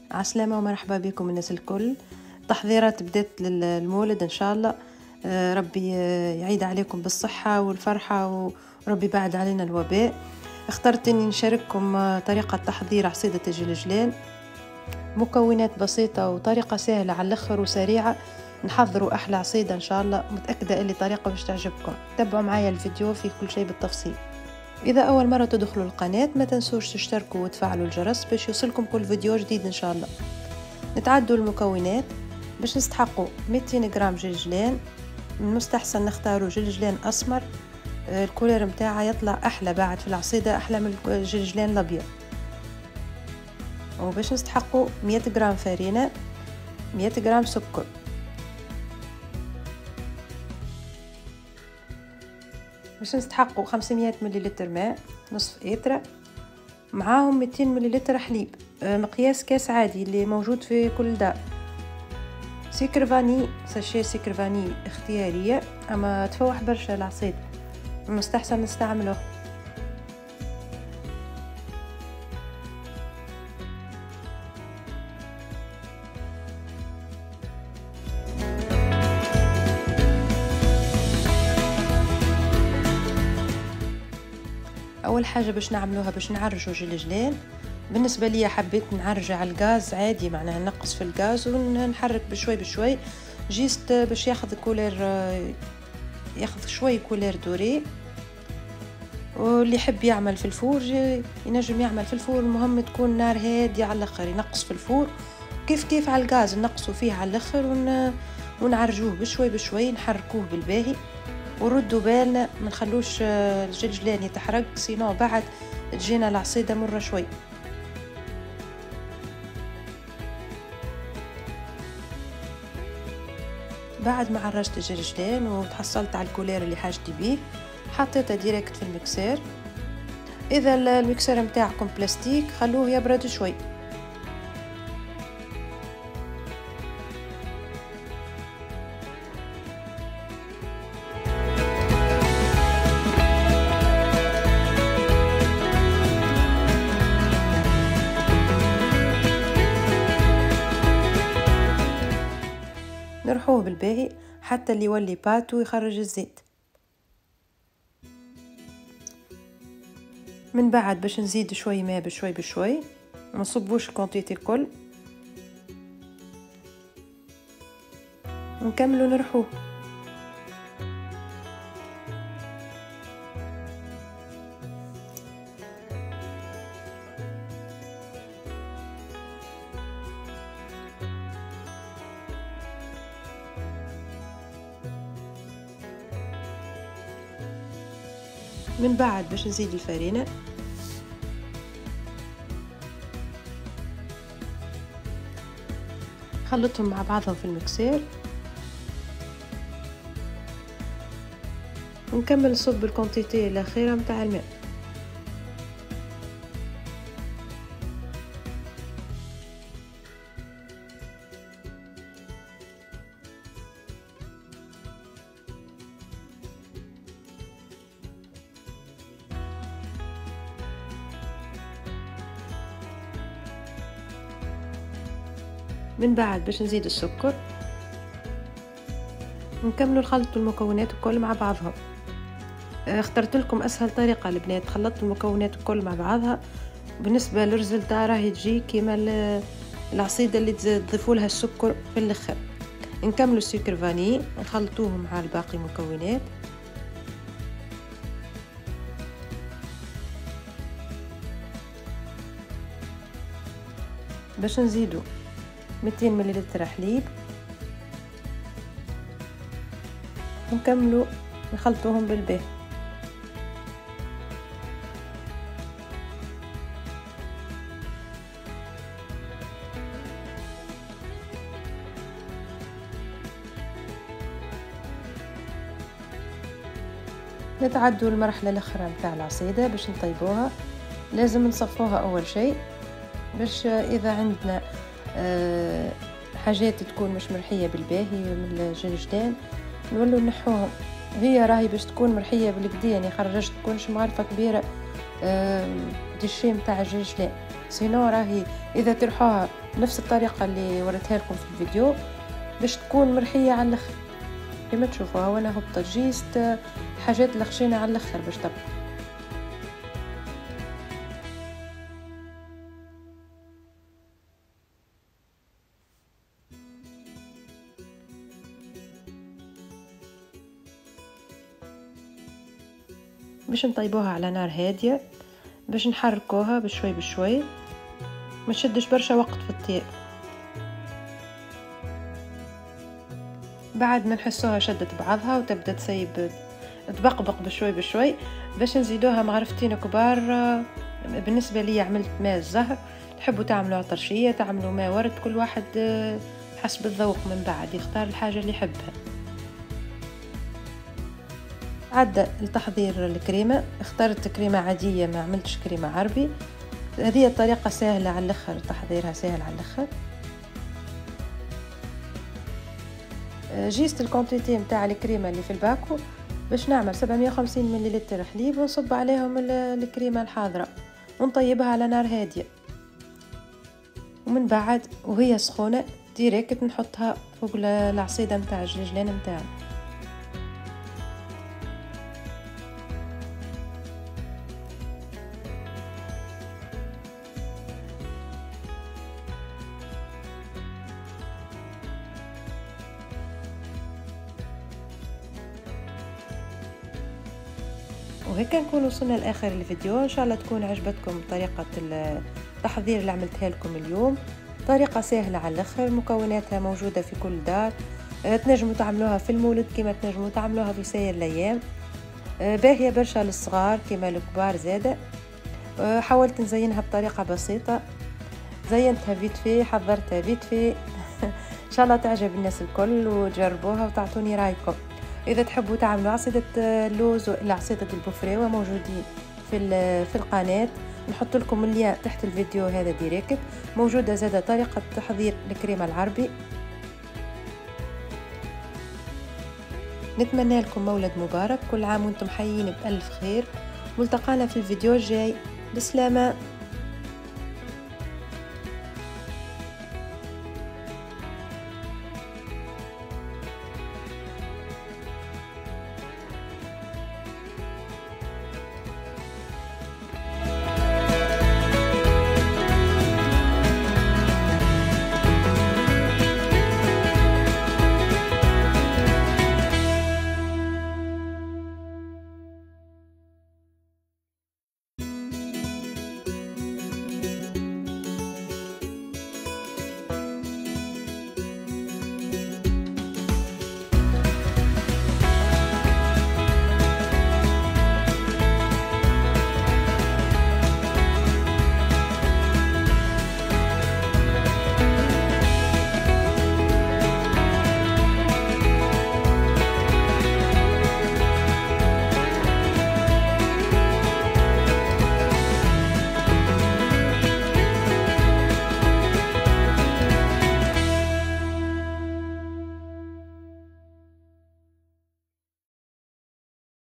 عسلامة ومرحبا بكم الناس الكل. تحضيرات بدات للمولد ان شاء الله. ربي يعيد عليكم بالصحة والفرحة وربي بعد علينا الوباء. اخترت اني نشارككم طريقة تحضير عصيدة الجلجلان، مكونات بسيطة وطريقة سهلة على الاخر وسريعة. نحضروا احلى عصيدة ان شاء الله، متأكدة اللي طريقة باش تعجبكم. تابعوا معايا الفيديو فيه كل شيء بالتفصيل. إذا أول مرة تدخلوا القناة ما تنسوش تشتركوا وتفعلوا الجرس باش يوصلكم كل فيديو جديد إن شاء الله. نتعدوا المكونات. باش نستحقوا 200 جرام جلجلان، من المستحسن نختاروا جلجلان أسمر، الكولير متاعها يطلع أحلى بعد في العصيدة، أحلى من الجلجلان الأبيض. وباش نستحقوا 100 جرام فرينة، 100 جرام سكر، باش نستحقوا 500 مليلتر ماء نصف إترة، معاهم 200 مليلتر حليب مقياس كاس عادي اللي موجود في كل دار. سكر فاني، ساشي سكر فاني اختيارية اما تفوح برشا العصيد، مستحسن نستعمله. اول حاجه باش نعملوها باش نعرجوا جلجلان. بالنسبه لي حبيت نعرج على الغاز عادي، معناها نقص في الغاز ونحرك بشوي بشوي جيست باش ياخذ كولير، ياخذ شوي كولير دوري. واللي يحب يعمل في الفور ينجم يعمل في الفور، المهم تكون نار هاديه على الاخر، ينقص في الفور كيف على الغاز نقصوا فيه على الاخر ونعرجوه بشوي بشوي، نحركوه بالباهي وردوا بالنا ما نخلوش الجلجلان يتحرق، سينو بعد تجينا العصيده مره شوي. بعد ما عرجت الجلجلان وتحصلت على الكولير اللي حاجتي بيه، حطيته ديريكت في المكسير. اذا المكسير متاعكم بلاستيك خلوه يبرد شوي. نرحوه بالباهي حتى اللي يولي بات ويخرج الزيت. من بعد باش نزيد شوي ماء بشوي بشوي، ما نصبوش الكونتيتي الكل، نكملوا نرحوه. من بعد باش نزيد الفرينة، خلطهم مع بعضهم في المكسير، ونكمل نصب الكونتيتي الاخيره متاع الماء. من بعد باش نزيد السكر، نكملوا نخلطوا المكونات الكل مع بعضها. اخترت لكم اسهل طريقه البنات، خلطت المكونات الكل مع بعضها. بالنسبه للرزلتة راهي تجي كيما العصيده اللي تضيفوا لها السكر في الاخر. نكملوا السكر فاني نخلطوه مع الباقي المكونات. باش نزيدوا 200 مليلتر حليب، ونكملوا نخلطوهم بالباهي. نتعدوا المرحلة الأخرى متاع العصيدة باش نطيبوها. لازم نصفوها أول شيء باش إذا عندنا حاجات تكون مش مرحية بالباهي من الجلجلان نولوا نحوهم. هي راهي باش تكون مرحية بالكدا، يعني خرجت تكونش معرفة كبيرة ديشي متاع الجلجلان. سينو راهي اذا ترحوها نفس الطريقه اللي وريتها لكم في الفيديو باش تكون مرحيه على الاخر. كما تشوفوا هو انا هبطت جيست حاجات لخشينه على الاخر باش تبقى. باش نطيبوها على نار هاديه باش نحركوها بشوي بشوي، ما تشدش برشا وقت في الطياب. بعد ما نحسوها شدت بعضها وتبدا تسيب تبقبق بشوي بشوي باش نزيدوها مغرفتين كبار. بالنسبه لي عملت ماء الزهر، تحبوا تعملوا عطرشيه تعملوا ماء ورد، كل واحد حسب الذوق، من بعد يختار الحاجه اللي يحبها. عدى لتحضير الكريمه، اخترت كريمه عاديه ما عملتش كريمه عربي. هذه الطريقه سهله على الاخر، تحضيرها سهل على الاخر. جيست الكونتيتي متاع الكريمه اللي في الباكو باش نعمل 750 ملل حليب ونصب عليهم الكريمه الحاضره ونطيبها على نار هاديه، ومن بعد وهي سخونه ديريكت نحطها فوق العصيده متاع الجلجلان متاعنا. وهيك نكون وصلنا لاخر الفيديو. ان شاء الله تكون عجبتكم طريقه التحضير اللي عملتها لكم اليوم، طريقه سهله على الاخر، مكوناتها موجوده في كل دار، تنجموا تعملوها في المولد كما تنجموا تعملوها في سائر الايام، باهيه برشا للصغار كما الكبار زاده. حاولت نزينها بطريقه بسيطه، زينتها فيت في، حضرتها فيت في ان شاء الله تعجب الناس الكل وتجربوها وتعطوني رايكم. اذا تحبوا تعملوا عصيده اللوز ولا عصيده البوفريوه موجودين في القناه، نحط لكم اللين تحت الفيديو هذا ديريكت. موجوده زاده طريقه تحضير الكريمه العربي. نتمنى لكم مولد مبارك، كل عام وانتم حيين بألف خير، ملتقانا في الفيديو الجاي. بسلامه.